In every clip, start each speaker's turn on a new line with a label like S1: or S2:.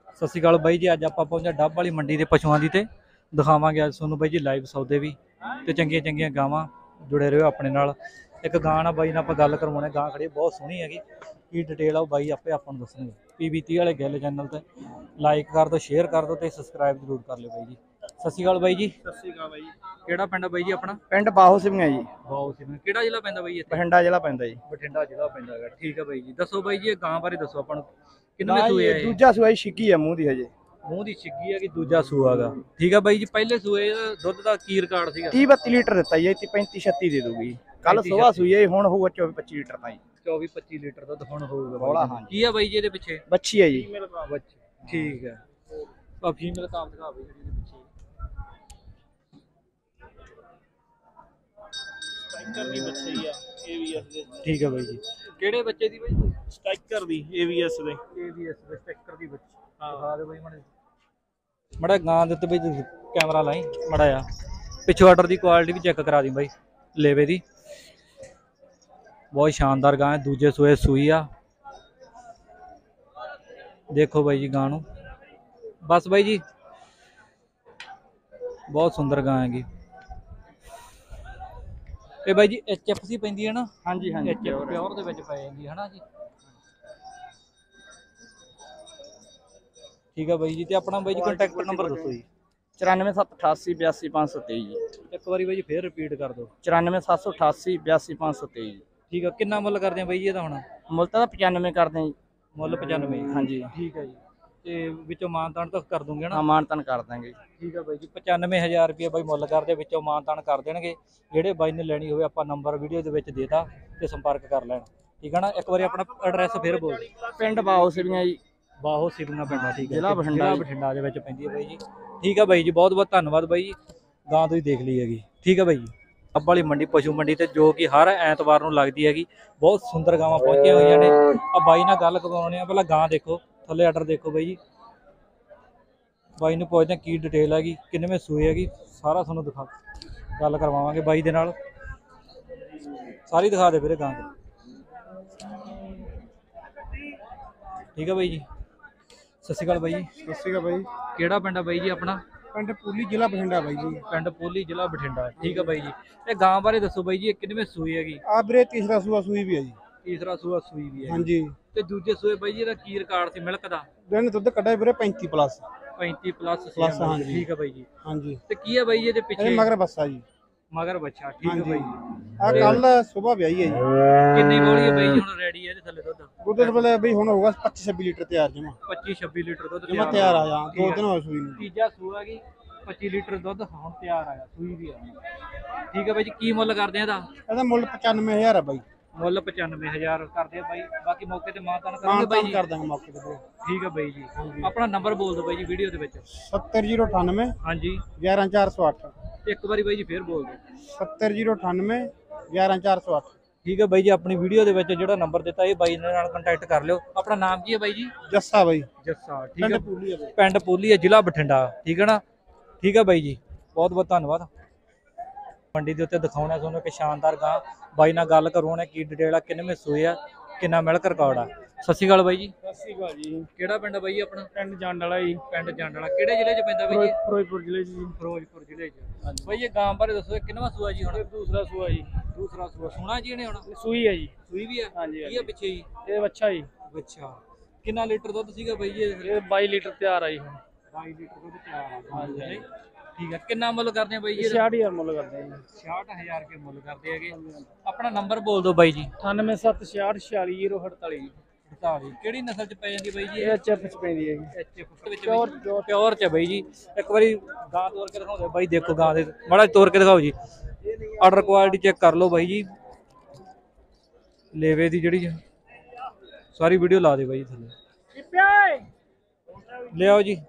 S1: ਸਤਿ ਸ਼੍ਰੀ ਅਕਾਲ ਬਾਈ ਜੀ। ਅੱਜ ਆਪਾਂ ਪਹੁੰਚੇ ਡੱਬ ਵਾਲੀ ਮੰਡੀ ਦੇ ਪਸ਼ੂਆਂ ਦੀ ਤੇ ਦਿਖਾਵਾਂਗੇ ਅੱਜ ਤੁਹਾਨੂੰ ਬਾਈ ਜੀ ਲਾਈਵ ਸੌਦੇ ਵੀ ਤੇ ਚੰਗੀਆਂ ਚੰਗੀਆਂ ਗਾਵਾਂ। ਜੁੜੇ ਰਹੋ ਆਪਣੇ ਨਾਲ। ਇੱਕ ਗਾਂ ਨਾਲ ਬਾਈ ਨਾਲ ਆਪਾਂ ਗੱਲ ਕਰਵਾਉਣੇ। ਗਾਂ ਖੜੀ ਬਹੁਤ ਸੋਹਣੀ ਹੈਗੀ। ਕੀ ਡਿਟੇਲ ਆ ਉਹ ਬਾਈ ਆਪੇ ਆਪਾਂ ਨੂੰ ਦੱਸਣਗੇ। PB30 ਵਾਲੇ ਗਿੱਲ ਚੈਨਲ ਤੇ ਲਾਈਕ ਕਰ ਦਿਓ, ਸ਼ੇਅਰ ਕਰ ਦਿਓ ਤੇ ਸਬਸਕ੍ਰਾਈਬ ਜ਼ਰੂਰ ਕਰ ਲਿਓ ਬਾਈ ਜੀ। ਸਤਿ ਸ਼੍ਰੀ ਅਕਾਲ ਬਾਈ ਜੀ।
S2: ਸਤਿ ਸ਼੍ਰੀ ਅਕਾਲ ਬਾਈ।
S1: ਕਿਹੜਾ ਪਿੰਡ ਆ ਬਾਈ ਜੀ ਆਪਣਾ?
S2: ਪਿੰਡ ਬਾਹੋ ਸਿੰਘਾ ਜੀ।
S1: ਬਾਹੋ ਸਿੰਘ। ਕਿਹੜਾ ਜ਼ਿਲ੍ਹਾ ਪੈਂਦਾ ਬਾਈ ਇੱਥੇ?
S2: ਬਠਿੰਡਾ ਜ਼ਿਲ੍ਹਾ ਪੈਂਦਾ ਜੀ।
S1: ਬਠਿੰਡਾ ਜ਼ਿਲ੍ਹਾ ਪੈਂਦਾ ਹੈਗਾ। ਠੀਕ ਆ ਬਾਈ ਜੀ। ਦੱਸੋ ਬਾਈ ਜੀ ਇਹ ਗਾਂ ਬਾਰੇ ਦੱਸੋ ਆਪਾਂ ਨੂੰ। ਕਿੰਨੇ ਸੂਏ ਆ ਇਹ?
S2: ਦੂਜਾ ਸੂਆ ਛਿੱਕੀ ਆ ਮੂੰਹ ਦੀ ਹਜੇ।
S1: ਮੂੰਹ ਦੀ ਛਿੱਗੀ ਹੈ ਕਿ ਦੂਜਾ ਸੂਆ ਗਾ। ਠੀਕ ਆ ਬਾਈ ਜੀ। ਪਹਿਲੇ ਸੂਏ ਦੁੱਧ ਦਾ ਕੀ ਰਿਕਾਰਡ ਸੀਗਾ?
S2: 30-32 ਲੀਟਰ ਦਿੱਤਾ ਜੀ। 35-36 ਦੇ ਦੂਗੀ। ਕੱਲ ਸਵੇਰ ਸੂਈ ਹੈ, ਹੁਣ ਹੋਊਗਾ 24-25 ਲੀਟਰ ਤਾਂ ਜੀ।
S1: 24-25 ਲੀਟਰ ਦੁੱਧ ਹੁਣ ਹੋਊਗਾ
S2: ਬੋਲਾ।
S1: ਬਾਈ। ਕੀ ਆ ਬਾਈ ਜੀ ਇਹਦੇ ਪਿੱਛੇ?
S2: ਬੱਚੀ ਹੈ ਜੀ।
S1: ਠੀਕ ਹੈ। ਆ ਫੀਮੇਲ ਕਾਮ ਦਿਖਾ ਬਾਈ ਜਿਹੜੀ ਇਹਦੇ ਪਿੱਛੇ।
S2: ਸਟ੍ਰਾਈਕਰ ਦੀ ਬੱਚੀ ਆ AVS ਦੇ।
S1: ਠੀਕ ਹੈ ਬਾਈ ਜੀ। ਕਿਹੜੇ ਬੱਚੇ ਦੀ ਬਾਈ?
S2: ਸਟ੍ਰਾਈਕਰ ਦੀ AVS ਦੇ।
S1: AVS ਦੇ ਸਟ੍ਰਾਈਕਰ ਦੀ ਬੱਚੀ। ਦਿਖਾ ਦੇ ਬਾਈ ਮੜਾ ਗਾਂ ਦੇ ਉੱਤੇ ਬਈ ਕੈਮਰਾ ਲਾਈ ਮੜਾ ਆ। ਪਿੱਛੋਂ ਆਰਡਰ ਦੀ ਕੁਆਲਿਟੀ ਵੀ ਚੈੱਕ ਕਰਾ ਦੀ ਬਾਈ। ਲੇਵੇ ਦੀ ਬਹੁਤ ਸ਼ਾਨਦਾਰ ਗਾਂ ਹੈ। ਦੂਜੇ ਸੂਏ ਸੂਈ ਆ। ਦੇਖੋ ਬਾਈ ਜੀ ਗਾਂ ਨੂੰ। ਬਸ ਬਾਈ ਜੀ ਬਹੁਤ ਸੁੰਦਰ ਗਾਂ ਹੈਗੀ ਇਹ ਬਾਈ ਜੀ। HFC ਪੈਂਦੀ ਹੈ ਨਾ?
S2: ਹਾਂਜੀ ਹਾਂਜੀ।
S1: ਪਿਓਰ ਦੇ ਵਿੱਚ ਪੈ ਜਾਂਦੀ ਹੈ ਨਾ ਜੀ। ਠੀਕ ਆ ਬਾਈ ਜੀ। ਤੇ ਆਪਣਾ ਬਾਈ ਜੀ ਕੰਟੈਕਟ ਨੰਬਰ ਦੱਸੋ ਜੀ।
S2: 9478882523 ਜੀ।
S1: ਇੱਕ ਵਾਰੀ ਬਾਈ ਜੀ ਫੇਰ ਰਿਪੀਟ ਕਰ ਦਿਓ।
S2: 9478882523 ਜੀ।
S1: ਠੀਕ ਆ। ਕਿੰਨਾ ਮੁੱਲ ਕਰਦੇ ਆ ਬਾਈ ਜੀ ਇਹਦਾ ਹੁਣ?
S2: ਮੁੱਲ ਤਾਂ 95 ਕਰਦੇ ਜੀ।
S1: ਮੁੱਲ 95?
S2: ਹਾਂਜੀ।
S1: ਠੀਕ ਆ ਜੀ। ਤੇ ਵਿੱਚੋਂ ਮਾਨਤਾਨ ਤਾਂ ਕਰ ਦੂੰਗੇ ਨਾ?
S2: ਹਾਂ ਮਾਨਤਾਨ ਕਰ ਦਾਂਗੇ।
S1: ਠੀਕ ਆ ਬਾਈ ਜੀ। 95,000 ਰੁਪਏ ਬਾਈ ਮੁੱਲ ਕਰਦੇ, ਵਿੱਚੋਂ ਮਾਨਤਾਨ ਕਰ ਦੇਣਗੇ। ਜਿਹੜੇ ਬਾਈ ਨੇ ਲੈਣੀ ਹੋਵੇ ਆਪਾਂ ਨੰਬਰ ਵੀਡੀਓ ਦੇ ਵਿੱਚ ਦੇਤਾ ਤੇ ਸੰਪਰਕ ਕਰ ਲੈਣ। ਠੀਕ ਆ ਨਾ। ਇੱਕ ਵਾਰੀ ਆਪਣਾ ਐਡਰੈਸ ਫੇਰ ਬੋਲ।
S2: ਪਿੰਡ ਬਾਹੋ ਸਿੰਘਾ ਜੀ।
S1: ਬਾਹੋ ਸਿੰਘਾ ਪਿੰਡ ਆ। ਠੀਕ ਹੈ।
S2: ਜ਼ਿਲ੍ਹਾ ਬਠਿੰਡਾ।
S1: ਬਠਿੰਡਾ ਦੇ ਵਿੱਚ ਪੈਂਦੀ ਹੈ ਬਾਈ ਜੀ। ਠੀਕ ਆ ਬਾਈ ਜੀ। ਬਹੁਤ ਬਹੁਤ ਧੰਨਵਾਦ ਬਾਈ ਜੀ। ਗਾਂ ਤੁਸੀਂ ਦੇਖ ਲਈ ਹੈਗੀ। ਠੀਕ ਆ ਬਾਈ ਜੀ। ਡੱਬ ਵਾਲੀ ਮੰਡੀ ਪਸ਼ੂ ਮੰਡੀ ਤੇ ਜੋ ਕਿ ਹਰ ਐਤਵਾਰ ਨੂੰ ਲੱਗਦੀ ਹੈਗੀ। ਬਹੁਤ ਸੁੰਦਰ ਗਾਵਾਂ ਪਹੁੰਚੀਆਂ ਹੋਈਆਂ ਨੇ। ਆ ਬਾਈ ਨਾਲ ਗੱਲ ਕਰਵਾਉਣੇ ਆ। ਪਹਿਲਾਂ ਗਾਂ ਦੇਖੋ, ਥੱਲੇ ਆਰਡਰ ਦੇਖੋ ਬਾਈ ਜੀ। ਬਾਈ ਨੂੰ ਪੁੱਛਦੇ ਕੀ ਡਿਟੇਲ ਹੈਗੀ, ਕਿੰਨੇਵੇਂ ਸੂਏ ਹੈਗੀ, ਸਾਰਾ ਤੁਹਾਨੂੰ ਦਿਖਾ ਗੱਲ ਕਰਵਾਵਾਂਗੇ ਬਾਈ ਦੇ ਨਾਲ। ਸਾਰੀ ਦਿਖਾ ਦੇ ਵੀਰੇ ਗਾਂ ਦੇ। ਠੀਕ ਆ ਬਾਈ ਜੀ। ਸਤਿ ਸ਼੍ਰੀ ਅਕਾਲ ਬਾਈ ਜੀ।
S2: ਸਤਿ ਸ਼੍ਰੀ ਅਕਾਲ ਬਾਈ।
S1: ਕਿਹੜਾ ਪਿੰਡ ਆ ਬਾਈ ਜੀ ਆਪਣਾ?
S2: ਪਿੰਡ ਪੂਲੀ ਜ਼ਿਲ੍ਹਾ ਬਠਿੰਡਾ ਬਾਈ ਜੀ।
S1: ਪਿੰਡ ਪੋਲੀ ਜ਼ਿਲ੍ਹਾ ਬਠਿੰਡਾ। ਠੀਕ ਆ ਬਾਈ ਜੀ। ਇਹ ਗਾਂ ਬਾਰੇ ਦੱਸੋ ਬਾਈ ਜੀ। ਇਹ ਕਿੰਨੇਵੇਂ ਸੂਈ ਹੈਗੀ?
S2: ਆ ਵੀਰੇ ਤੀਸਰਾ ਸੂਆ ਸੂਈ ਵੀ ਹੈ ਜੀ।
S1: ਤੀਸਰਾ ਸੂਆ ਸੂਈ ਵੀ ਹੈ
S2: ਹਾਂਜੀ।
S1: ਤੇ ਦੂਜੇ ਸੂਏ ਬਾਈ ਜੀ ਇਹਦਾ ਕੀ ਰਿਕਾਰਡ ਸੀ ਮਿਲਕ ਦਾ?
S2: ਦਿਨ ਦੁੱਧ ਕੱਢਿਆ ਵੀਰੇ 35+।
S1: 35+
S2: ਹਾਂਜੀ।
S1: ਠੀਕ ਆ ਬਾਈ ਜੀ।
S2: ਹਾਂਜੀ।
S1: ਤੇ ਕੀ ਆ ਬਾਈ ਜੀ ਇਹਦੇ ਪਿੱਛੇ?
S2: ਮਗਰ ਬੱਸਾ ਜੀ।
S1: ਮਗਰ ਬੱਚਾ। ਠੀਕ ਆ ਬਾਈ ਜੀ।
S2: ਆ ਕੱਲ ਸਵੇਰ ਵਿਆਹੀ ਹੈ ਜੀ।
S1: ਕਿੰਨੀ ਬੋਲੀ ਹੈ ਬਾਈ ਜੀ ਹੁਣ ਰੈਡੀ ਹੈ ਇਹਦੇ ਥੱਲੇ ਦੁੱਧ?
S2: ਦੁੱਧ ਵੇਲੇ ਬਈ ਹੁਣ ਹੋਊਗਾ 25-26 ਲੀਟਰ ਤਿਆਰ ਜਮਾ।
S1: 25-26 ਲੀਟਰ ਦੁੱਧ
S2: ਜਮਾ ਤਿਆਰ ਆ ਜਾ। 2 ਦਿਨ ਹੋਏ ਸੂਈ ਨੂੰ।
S1: ਤੀਜਾ ਸੂਆ ਗਈ। 25 ਲੀਟਰ ਦੁੱਧ ਹੁਣ ਤਿਆਰ ਆਇਆ। ਸੂਈ ਵੀ ਆ। ਠੀਕ ਆ ਬਾਈ ਜੀ। ਕੀ ਮੁੱਲ ਕਰਦੇ ਆ ਇਹਦਾ?
S2: ਇਹਦਾ ਮੁੱਲ 95,000 ਆ ਬਾਈ।
S1: ਮੁੱਲ 95,000 ਕਰਦੇ ਆ ਬਾਈ। ਬਾਕੀ ਮੌਕੇ ਤੇ ਮਾਨਤਾਨ ਕਰਾਂਗੇ ਬਾਈ ਜੀ।
S2: ਕਰ ਦਾਂਗੇ ਮੌਕੇ ਤੇ।
S1: ਠੀਕ ਆ ਬਾਈ ਜੀ। ਆਪਣਾ ਨੰਬਰ ਬੋਲ ਦਿਓ ਬਾਈ ਜੀ ਵੀਡੀਓ ਦੇ ਵਿੱਚ।
S2: 70098
S1: ਹਾਂਜੀ।
S2: 11408।
S1: ਇੱਕ ਵਾਰੀ ਬਾਈ ਜੀ ਫੇਰ ਬੋਲ ਦਿਓ।
S2: 70098 11408।
S1: ਠੀਕ ਹੈ ਬਾਈ ਜੀ। ਆਪਣੀ ਵੀਡੀਓ ਦੇ ਵਿੱਚ ਜਿਹੜਾ ਨੰਬਰ ਦਿੱਤਾ ਇਹ ਬਾਈ ਨਾਲ ਕੰਟੈਕਟ ਕਰ ਲਿਓ। ਆਪਣਾ ਨਾਮ ਕੀ ਹੈ ਬਾਈ ਜੀ?
S2: ਜੱਸਾ ਬਾਈ।
S1: ਜੱਸਾ। ਠੀਕ
S2: ਪਿੰਡ
S1: ਹੈ।
S2: ਪੂਲੀ ਹੈ।
S1: ਪਿੰਡ ਪੋਲੀ ਹੈ, ਜ਼ਿਲ੍ਹਾ ਬਠਿੰਡਾ। ਠੀਕ ਹੈ ਨਾ। ਠੀਕ ਹੈ ਬਾਈ ਜੀ। ਬਹੁਤ ਬਹੁਤ ਧੰਨਵਾਦ। ਮੰਡੀ ਦੇ ਉੱਤੇ ਦਿਖਾਉਣਾ ਤੁਹਾਨੂੰ ਇੱਕ ਸ਼ਾਨਦਾਰ ਗਾਂ। ਬਾਈ ਨਾਲ ਗੱਲ ਕਰਵਾਉਣਾ ਕੀ ਡਿਟੇਲ ਆ, ਕਿੰਨੇਵੇਂ ਸੂਏ ਆ, ਕਿੰਨਾ ਮਿਲਕ ਰਿਕਾਰਡ ਆ। ਸਤਿ ਸ਼੍ਰੀ ਅਕਾਲ ਬਾਈ ਜੀ।
S2: ਸਤਿ ਸ਼੍ਰੀ ਅਕਾਲ ਜੀ।
S1: ਕਿਹੜਾ ਪਿੰਡ ਆ ਬਾਈ ਜੀ ਆਪਣਾ?
S2: ਪਿੰਡ ਜੰਡ ਵਾਲਾ ਜੀ।
S1: ਪਿੰਡ ਜੰਡ ਵਾਲਾ। ਕਿਹੜੇ ਜ਼ਿਲ੍ਹੇ 'ਚ ਪੈਂਦਾ ਬਾਈ ਜੀ?
S2: ਫਿਰੋਜ਼ਪੁਰ ਜ਼ਿਲ੍ਹੇ 'ਚ ਜੀ।
S1: ਫਿਰੋਜ਼ਪੁਰ ਜ਼ਿਲ੍ਹੇ 'ਚ। ਬਾਈ ਇਹ ਗਾਂ ਬਾਰੇ ਦੱਸੋ ਕਿੰਨਵਾਂ ਸੂਆ ਜੀ ਹੁਣ?
S2: ਦੂਸਰਾ ਸੂਆ ਜੀ।
S1: ਦੂਸਰਾ ਸੂਆ। ਸੋਹਣਾ ਜੀ ਇਹਨੇ ਹੁਣ?
S2: ਸੂਈ ਹੈ ਜੀ।
S1: ਸੂਈ ਵੀ ਆ?
S2: ਹਾਂਜੀ।
S1: ਕੀ ਆ ਪਿੱਛੇ ਜੀ?
S2: ਇਹ ਬੱਚਾ ਜੀ।
S1: ਅੱਛਾ। ਕਿੰਨਾ ਲੀਟਰ ਦੁੱਧ ਸੀਗਾ ਬਾਈ ਜੀ ਇਹ?
S2: 22 ਲੀਟਰ ਤਿਆਰ ਆ ਜੀ।
S1: 22 ਲੀਟਰ ਦੁੱਧ ਤਿਆਰ ਆ। ਹਾਂਜੀ। ਠੀਕ ਹੈ। ਕਿੰਨਾ ਮੁੱਲ ਕਰਦੇ ਆ ਬਾਈ ਜੀ?
S2: 66,000 ਮੁੱਲ ਕਰਦੇ ਆ ਜੀ।
S1: 66,000 ਰੁਪਏ ਮੁੱਲ ਕਰਦੇ ਹੈਗੇ। ਆਪਣਾ ਨੰਬਰ ਬੋਲ ਦਿਓ ਬਾਈ ਜੀ।
S2: 9776646048 ਜੀ।
S1: 48। ਕਿਹੜੀ ਨਸਲ ਚ ਪੈ ਜਾਂਦੀ ਬਾਈ ਜੀ?
S2: ਇਹ HF ਚ ਪੈਂਦੀ ਹੈ ਜੀ।
S1: HF ਵਿੱਚ ਪਿਓਰ ਚ ਬਾਈ ਜੀ। ਇੱਕ ਵਾਰੀ ਗਾਂ ਤੋੜ ਕੇ ਦਿਖਾਉਂਦੇ ਬਾਈ। ਦੇਖੋ ਗਾਂ ਦੇ ਮਾੜਾ ਤੋੜ ਕੇ ਦਿਖਾਓ ਜੀ। ਆਰਡਰ ਕੁਆਲਿਟੀ ਚੈੱਕ ਕਰ ਲਓ ਬਾਈ ਜੀ। ਲੇਵੇ ਦੀ ਜਿਹੜੀ ਸਾਰੀ ਵੀਡੀਓ ਲਾ ਦੇ ਬਾਈ ਥੱਲੇ। ਲਿਆਓ ਜੀ।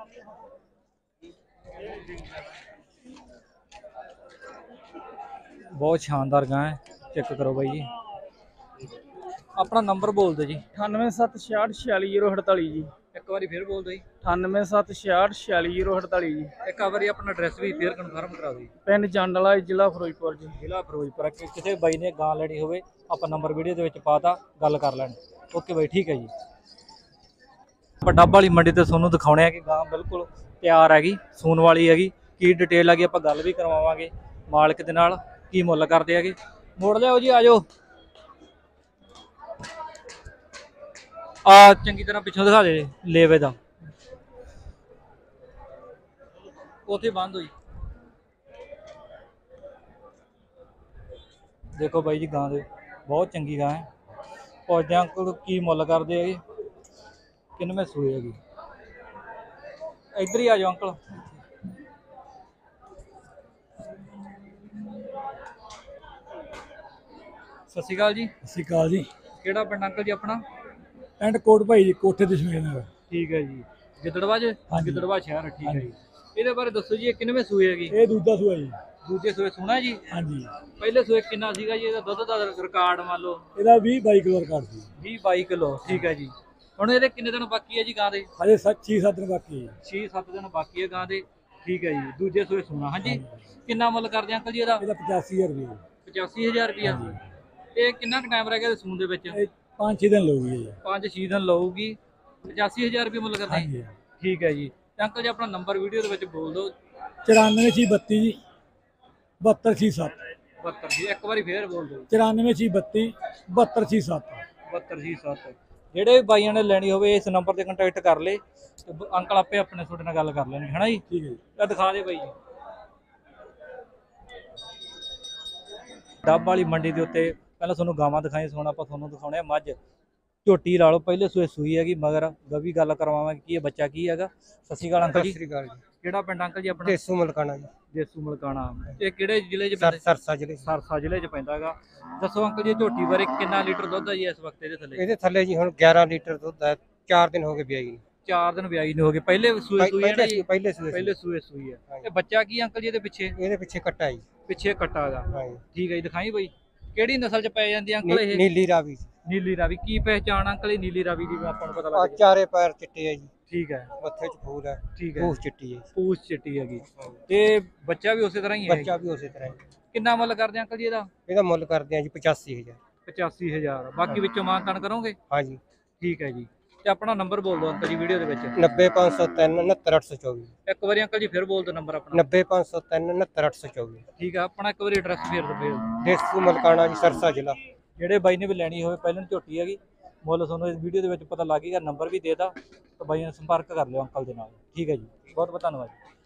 S1: बहुत शानदार गां है। चेक करो भाई जी। अपना नंबर बोल दो जी।
S2: 9876646048 जी।
S1: एक बार फिर बोल दो जी।
S2: 9876646048 जी।
S1: एक बार अपना एड्रैस भी फिर कन्फर्म करा दो जी।
S2: पिंड जंड वाला जिला फिरोजपुर जी।
S1: जिला फिरोजपुर। किसी बाई ने गां लैनी होवे आप नंबर वीडियो के पाता गल कर लैन। ओके भाई ठीक है जी। ਆਪਾਂ ਡੱਬ ਵਾਲੀ ਮੰਡੀ ਤੇ ਤੁਹਾਨੂੰ ਦਿਖਾਉਣੇ ਆ ਕਿ ਗਾਂ ਬਿਲਕੁਲ ਤਿਆਰ ਹੈਗੀ, ਸੂਣ ਵਾਲੀ ਹੈਗੀ। ਕੀ ਡਿਟੇਲ ਹੈਗੀ ਆਪਾਂ ਗੱਲ ਵੀ ਕਰਵਾਵਾਂਗੇ ਮਾਲਕ ਦੇ ਨਾਲ, ਕੀ ਮੁੱਲ ਕਰਦੇ ਹੈਗੇ। ਮੋੜ ਲਿਆਓ ਜੀ, ਆ ਜਾਓ। ਆ ਚੰਗੀ ਤਰ੍ਹਾਂ ਪਿੱਛੋਂ ਦਿਖਾ ਦੇ ਲੇਵੇ ਦਾ, ਉੱਥੇ ਬੰਦ ਹੋਈ। ਦੇਖੋ ਬਾਈ ਜੀ ਗਾਂ ਦੇ ਬਹੁਤ ਚੰਗੀ ਗਾਂ ਹੈ। ਪੁੱਛਦੇ ਅੰਕਲ ਕੀ ਮੁੱਲ ਕਰਦੇ ਹੈਗੇ, ਕਿੰਨਵੇਂ ਸੂਏ ਹੈਗੀ। ਇੱਧਰ ਹੀ ਆ ਜਾਓ ਅੰਕਲ। ਸਤਿ ਸ਼੍ਰੀ ਅਕਾਲ ਜੀ।
S3: ਸਤਿ ਸ਼੍ਰੀ ਅਕਾਲ ਜੀ।
S1: ਕਿਹੜਾ ਪਿੰਡ ਅੰਕਲ ਜੀ ਆਪਣਾ?
S3: ਪਿੰਡ ਕੋਟ ਭਾਈ ਜੀ, ਕੋਠੇ ਦਸ਼ਮੇਸ਼ ਨਗਰ।
S1: ਠੀਕ ਹੈ ਜੀ। ਗਿੱਦੜਵਾ ਚ?
S3: ਹਾਂਜੀ।
S1: ਗਿੱਦੜਵਾ ਸ਼ਹਿਰ, ਠੀਕ ਹੈ ਜੀ। ਇਹਦੇ ਬਾਰੇ ਦੱਸੋ ਜੀ, ਇਹ ਕਿੰਨਵੇਂ ਸੂਏ ਹੈਗੀ?
S3: ਇਹ ਦੂਜਾ ਸੂਆ ਜੀ।
S1: ਦੂਜੇ ਸੂਏ ਸੋਹਣਾ ਜੀ।
S3: ਹਾਂਜੀ।
S1: ਪਹਿਲੇ ਸੂਏ ਕਿੰਨਾ ਸੀਗਾ ਜੀ ਇਹਦਾ ਦੁੱਧ ਦਾ ਰਿਕਾਰਡ? ਮੰਨ ਲਓ
S3: ਇਹਦਾ 20-22 ਕਿਲੋ ਰਿਕਾਰਡ ਸੀ।
S1: 20-22 ਕਿਲੋ, ਠੀਕ ਹੈ ਜੀ। ਹੁਣ ਇਹਦੇ ਕਿੰਨੇ ਦਿਨ ਬਾਕੀ ਹੈ ਜੀ ਗਾਂ ਦੇ?
S3: ਹਜੇ 6-7 ਦਿਨ ਬਾਕੀ ਹੈ।
S1: 6-7 ਦਿਨ ਬਾਕੀ ਹੈ ਗਾਂ ਦੇ, ਠੀਕ ਹੈ ਜੀ। ਦੂਜੇ ਸੂਏ ਸੋਹਣਾ। ਹਾਂਜੀ। ਕਿੰਨਾ ਮੁੱਲ ਕਰਦੇ ਅੰਕਲ ਜੀ ਇਹਦਾ?
S3: ਇਹਦਾ 85,000 ਰੁਪਏ।
S1: 85,000 ਰੁਪਇਆ। ਇਹ ਕਿੰਨਾ ਕੁ ਟਾਈਮ ਰਹਿ ਗਿਆ ਸੂਣ ਦੇ ਵਿੱਚ?
S3: ਇਹ 5-6 ਦਿਨ ਲਊਗੀ ਜੀ।
S1: 5-6 ਦਿਨ ਲਊਗੀ। 85,000 ਰੁਪਏ ਮੁੱਲ ਕਰਦੇ?
S3: ਹਾਂਜੀ।
S1: ਠੀਕ ਹੈ ਜੀ। ਤੇ ਅੰਕਲ ਜੀ ਆਪਣਾ ਨੰਬਰ ਵੀਡੀਓ ਦੇ ਵਿੱਚ ਬੋਲ ਦਿਓ।
S3: 94-632 ਜੀ 72-67।
S1: 72 ਜੀ, ਇੱਕ ਵਾਰੀ ਫੇਰ ਬੋਲ ਦਿਓ।
S3: 94-632 72-67।
S1: 72-67। ਜਿਹੜੇ ਵੀ ਬਾਈਆਂ ਨੇ ਲੈਣੀ ਹੋਵੇ ਇਸ ਨੰਬਰ ਤੇ ਕੰਟੈਕਟ ਕਰ ਲੇ ਤੇ ਅੰਕਲ ਆਪੇ ਆਪਣੇ ਤੁਹਾਡੇ ਨਾਲ ਗੱਲ ਕਰ ਲੈਣਗੇ, ਹੈ ਨਾ ਜੀ।
S3: ਠੀਕ ਹੈ ਜੀ।
S1: ਇਹ ਦਿਖਾ ਦੇ ਬਾਈ ਜੀ। ਡੱਬ ਵਾਲੀ ਮੰਡੀ ਦੇ ਉੱਤੇ ਪਹਿਲਾਂ ਤੁਹਾਨੂੰ ਗਾਵਾਂ ਦਿਖਾਈ, ਹੁਣ ਆਪਾਂ ਤੁਹਾਨੂੰ ਦਿਖਾਉਣੇ ਆ ਮੱਝ। ਝੋਟੀ ਲਾ ਲਓ, ਪਹਿਲੇ ਸੂਏ ਸੂਈ ਹੈਗੀ, ਮਗਰ ਗਵੀ ਗੱਲ ਕਰਵਾਵਾਂਗੇ ਕੀ ਇਹ ਬੱਚਾ ਕੀ ਹੈਗਾ। ਸਤਿ ਸ਼੍ਰੀ ਅਕਾਲ ਅੰਕਲ ਜੀ।
S2: ਸਤਿ ਸ੍ਰੀ ਅਕਾਲ ਜੀ।
S1: ਕਿਹੜਾ ਪਿੰਡ ਅੰਕਲ ਜੀ ਆਪਣਾ?
S2: ਦੇਸੂ ਮਲਕਾਣਾ ਜੀ।
S1: ਦੇਸੂ ਮਲਕਾਣਾ। ਇਹ ਕਿਹੜੇ ਜ਼ਿਲ੍ਹੇ 'ਚ ਪੈਂਦਾ?
S2: ਸਰਸਾ ਜ਼ਿਲ੍ਹੇ।
S1: ਸਰਸਾ ਜ਼ਿਲ੍ਹੇ 'ਚ ਪੈਂਦਾ ਹੈਗਾ। ਦੱਸੋ ਅੰਕਲ ਜੀ ਝੋਟੀ ਬਾਰੇ, ਕਿੰਨਾ ਲੀਟਰ ਦੁੱਧ ਹੈ ਜੀ ਇਸ ਵਕਤ ਇਹਦੇ ਥੱਲੇ?
S2: ਇਹਦੇ ਥੱਲੇ ਜੀ ਹੁਣ 11 ਲੀਟਰ ਦੁੱਧ ਹੈ। 4 ਦਿਨ ਹੋ ਗਏ ਵਿਆਹੀ ਨੂੰ।
S1: 4 ਦਿਨ ਵਿਆਹੀ ਨੂੰ ਹੋ ਗਏ। ਪਹਿਲੇ ਸੂਏ ਸੂਈ ਹੈ ਨਾ ਜੀ?
S2: ਪਹਿਲੇ ਸੂਏ।
S1: ਪਹਿਲੇ ਸੂਏ ਸੂਈ ਹੈ। ਇਹ ਬੱਚਾ ਕੀ ਅੰਕਲ ਜੀ ਇਹਦੇ ਪਿੱਛੇ?
S2: ਇਹਦੇ ਪਿੱਛੇ ਕੱਟਾ ਜੀ।
S1: ਪਿੱਛੇ ਕੱਟਾ ਹੈਗਾ।
S2: ਹਾਂਜੀ।
S1: ਠੀਕ ਹੈ ਜੀ, ਦਿਖਾਈ ਬਾਈ। ਕਿਹੜੀ ਨਸਲ 'ਚ ਪੈ ਜਾਂਦੀ ਅੰਕਲ ਇਹ?
S2: ਨੀਲੀ ਰਾਵੀ।
S1: ਨੀਲੀ ਰਾਵੀ। ਕੀ ਪਹਿਚਾਣ ਅੰਕਲ ਇਹ ਨੀਲੀ ਰਾਵੀ ਦੀ ਆਪਾਂ ਨੂੰ ਪਤਾ
S2: ਆ
S1: ਲੱਗ ਗਿਆ?
S2: ਚਾਰੇ ਪੈਰ ਚਿੱਟੇ ਆ ਜੀ।
S1: ਠੀਕ ਹੈ।
S2: ਮੱਥੇ 'ਚ ਫੂਲ ਹੈ।
S1: ਠੀਕ ਹੈ।
S2: ਪੂਛ ਚਿੱਟੀ ਹੈ।
S1: ਪੂਛ ਚਿੱਟੀ ਹੈਗੀ ਤੇ ਬੱਚਾ ਵੀ ਉਸੇ ਤਰ੍ਹਾਂ ਹੀ ਹੈ?
S2: ਬੱਚਾ ਵੀ ਉਸੇ ਤਰ੍ਹਾਂ ਹੀ।
S1: ਕਿੰਨਾ ਮੁੱਲ ਕਰਦੇ ਅੰਕਲ ਜੀ ਇਹਦਾ?
S2: ਇਹਦਾ ਮੁੱਲ ਕਰਦੇ ਆ ਜੀ 85,000।
S1: 85,000। ਬਾਕੀ ਵਿੱਚੋਂ ਮਾਨਤਾਨ ਕਰੋਗੇ?
S2: ਹਾਂਜੀ।
S1: ਠੀਕ ਹੈ ਜੀ। ਤੇ ਆਪਣਾ ਨੰਬਰ ਬੋਲ ਦਿਓ ਅੰਕਲ ਜੀ ਵੀਡੀਓ ਦੇ ਵਿੱਚ।
S2: 90-503 69-824।
S1: ਇੱਕ ਵਾਰੀ ਅੰਕਲ ਜੀ ਫਿਰ ਬੋਲ ਦਿਓ ਨੰਬਰ ਆਪਣਾ।
S2: 90-503 69-824।
S1: ਠੀਕ ਹੈ। ਆਪਣਾ ਇੱਕ ਵਾਰੀ ਐਡਰੈਸ ਫੇਰ ਦਿਓ।
S2: ਦੇਸੂ ਮਲਕਾਣਾ ਜੀ, ਸਰਸਾ ਜ਼ਿਲ੍ਹਾ।
S1: ਜਿਹੜੇ ਬਾਈ ਨੇ ਵੀ ਲੈਣੀ ਹੋਵੇ, ਪਹਿਲਾਂ ਝੋਟੀ ਹੈਗੀ, ਮੁੱਲ ਤੁਹਾਨੂੰ ਇਸ ਵੀਡੀਓ ਦੇ ਵਿੱਚ ਪਤਾ ਲੱਗ ਗਿਆ, ਨੰਬਰ ਵੀ ਦੇਦਾ ਤਾਂ ਬਾਈ ਨਾਲ ਸੰਪਰਕ ਕਰ ਲਿਓ ਅੰਕਲ ਦੇ ਨਾਲ। ਠੀਕ ਹੈ ਜੀ, ਬਹੁਤ ਬਹੁਤ ਧੰਨਵਾਦ।